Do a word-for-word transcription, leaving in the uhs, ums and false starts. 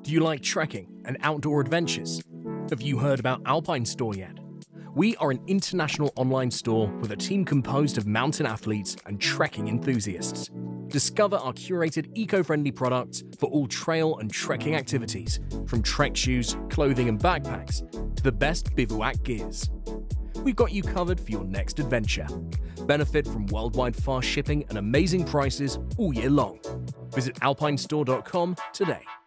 Do you like trekking and outdoor adventures? Have you heard about Alpinstore yet? We are an international online store with a team composed of mountain athletes and trekking enthusiasts. Discover our curated eco-friendly products for all trail and trekking activities, from trek shoes, clothing and backpacks, to the best bivouac gears. We've got you covered for your next adventure. Benefit from worldwide fast shipping and amazing prices all year long. Visit alpinestore dot com today.